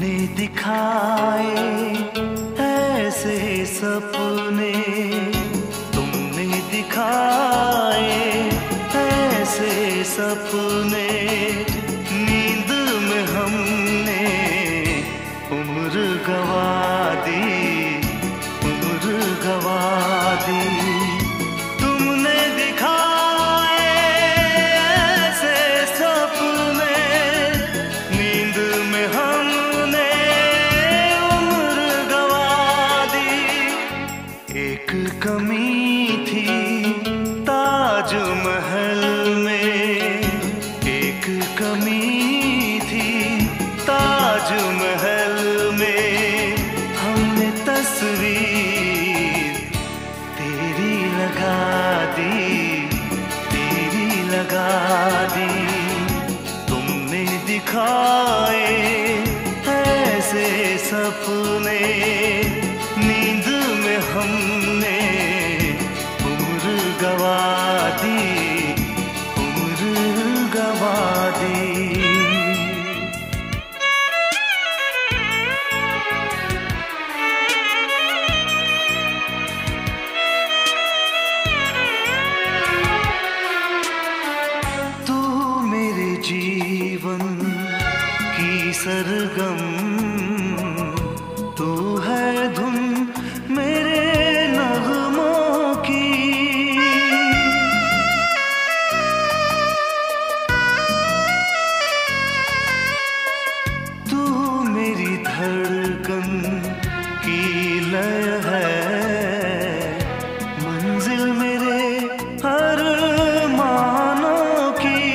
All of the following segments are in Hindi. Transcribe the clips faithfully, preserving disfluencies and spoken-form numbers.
तुमने दिखाए ऐसे सपने, तुमने दिखाए ऐसे सपने, नींद में हमने उम्र गवा दी, उम्र गवा दी। तुमने दिखाए ऐसे सपने, नींद में हमने उम्र गवा दी। एक कमी थी ताजमहल में, एक कमी थी ताजमहल में, हमने तस्वीर तेरी लगा दी, तेरी लगा दी। तुमने दिखाए ऐसे सपने, नींद में हमने उम्र गवा दी, उम्र गवा दी। तू मेरे जीवन की सरगम, तू है धुन मेरे नगमों की। तू मेरी धड़कन की लय है, मंजिल मेरे हर मानों की।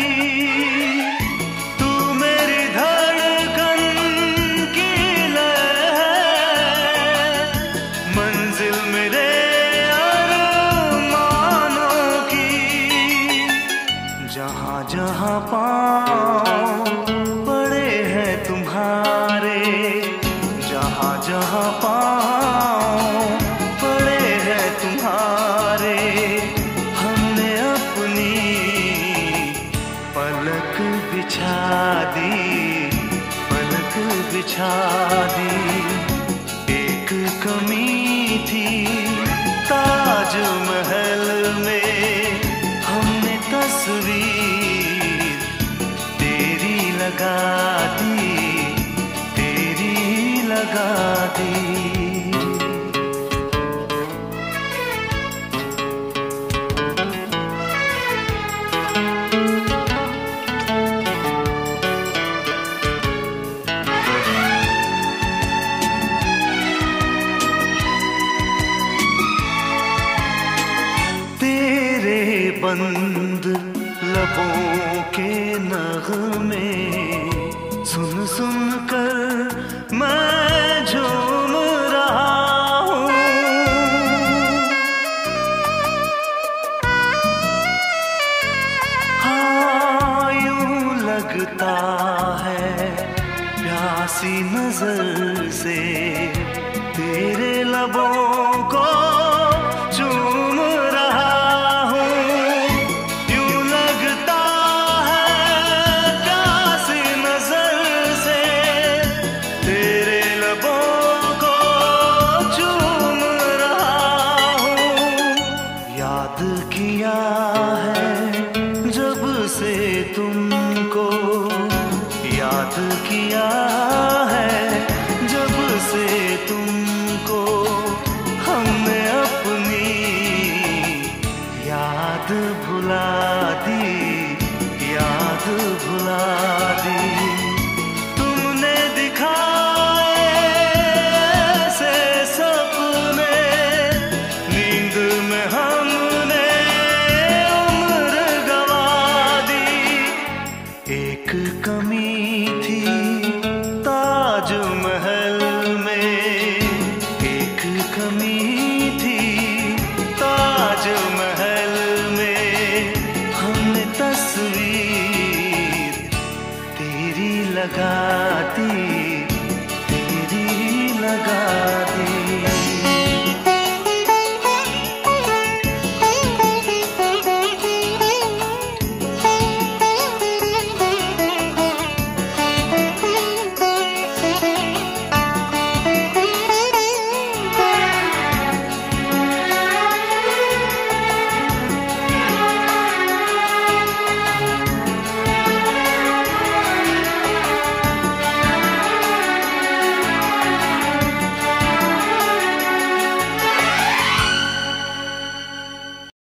तू मेरी धड़कन की लय है, मंजिल मेरे हर मानों की। जहाँ जहाँ पाँव पड़े हैं तुम्हारे, जहाँ जहाँ पाँव पड़े हैं तुम्हारे, हमने अपनी पलक बिछा दी, पलक बिछा दी। एक कमी थी ताजमहल में, हमने तस्वीर तेरी लगा दी, तेरी लगा दी। तेरे बंद लबों के नगमे सुन सुन कर मैं झूम रहा हूँ। हाँ, यूं लगता है प्यासी नजर से तेरे लबों को